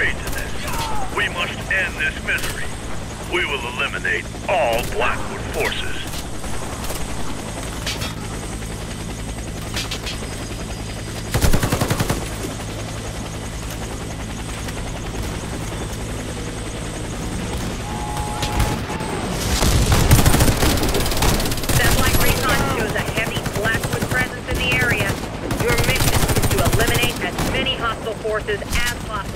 way to this. We must end this misery. We will eliminate all Blackwood forces. Satellite recon shows a heavy Blackwood presence in the area. Your mission is to eliminate as many hostile forces as possible.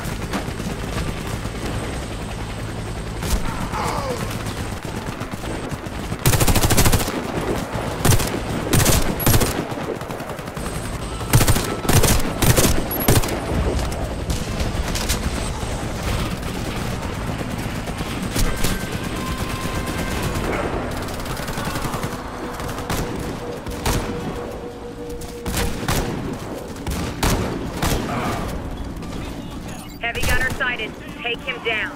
Heavy gunner sighted. Take him down.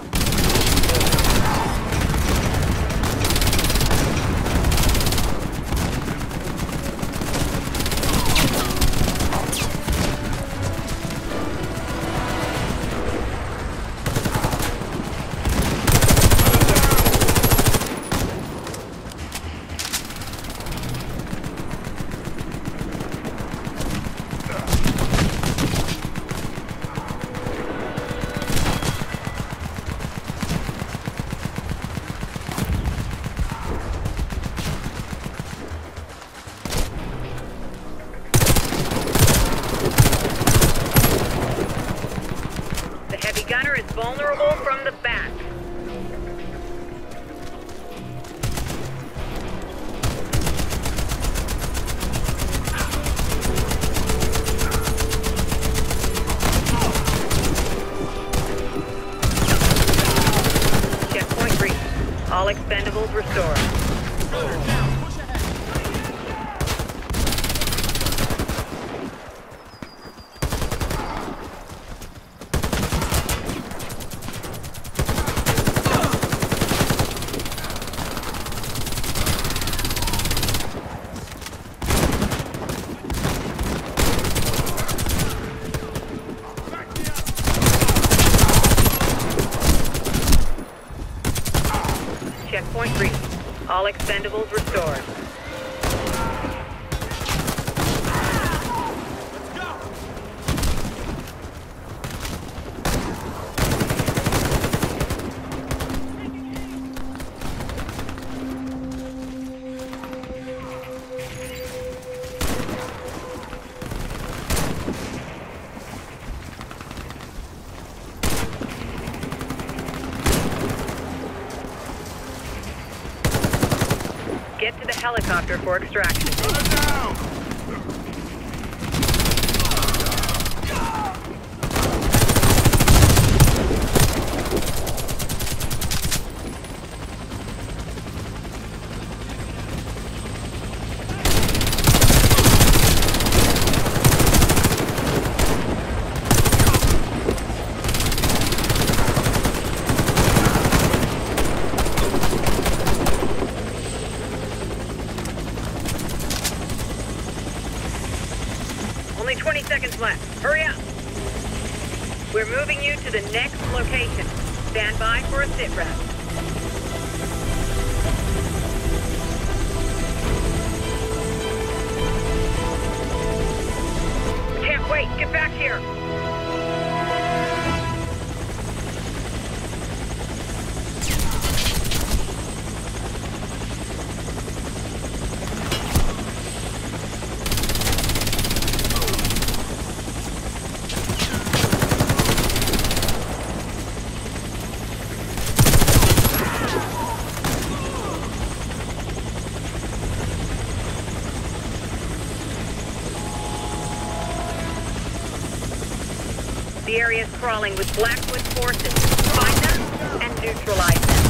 The heavy gunner is vulnerable from the back. Checkpoint reached. All expendables restored. Checkpoint reached. All expendables restored. Get to the helicopter for extraction. Only 20 seconds left. Hurry up. We're moving you to the next location. Stand by for a sit rep. Can't wait. Get back here. The area is crawling with Blackwood forces. Find them and neutralize them.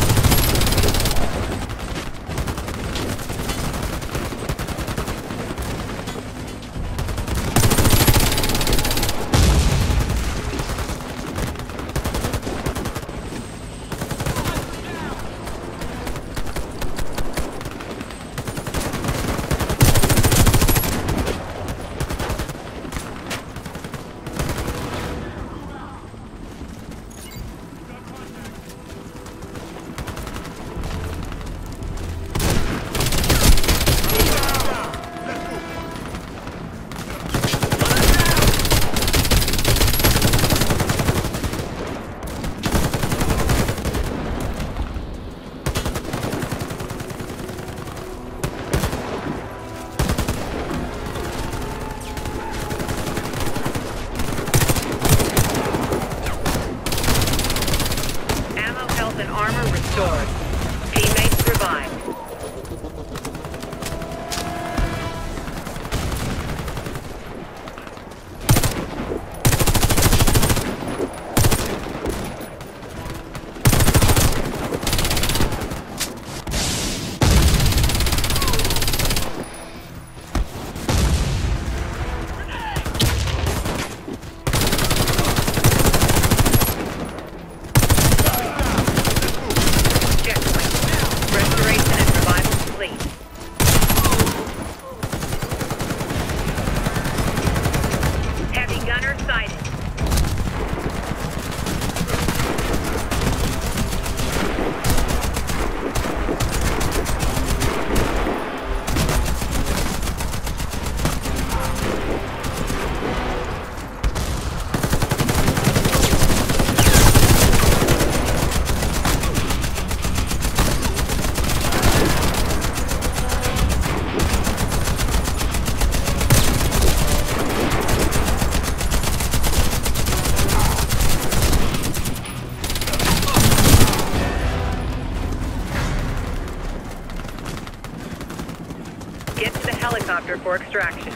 sector for extraction.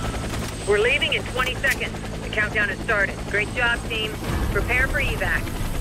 We're leaving in 20 seconds. The countdown has started. Great job, team. Prepare for evac.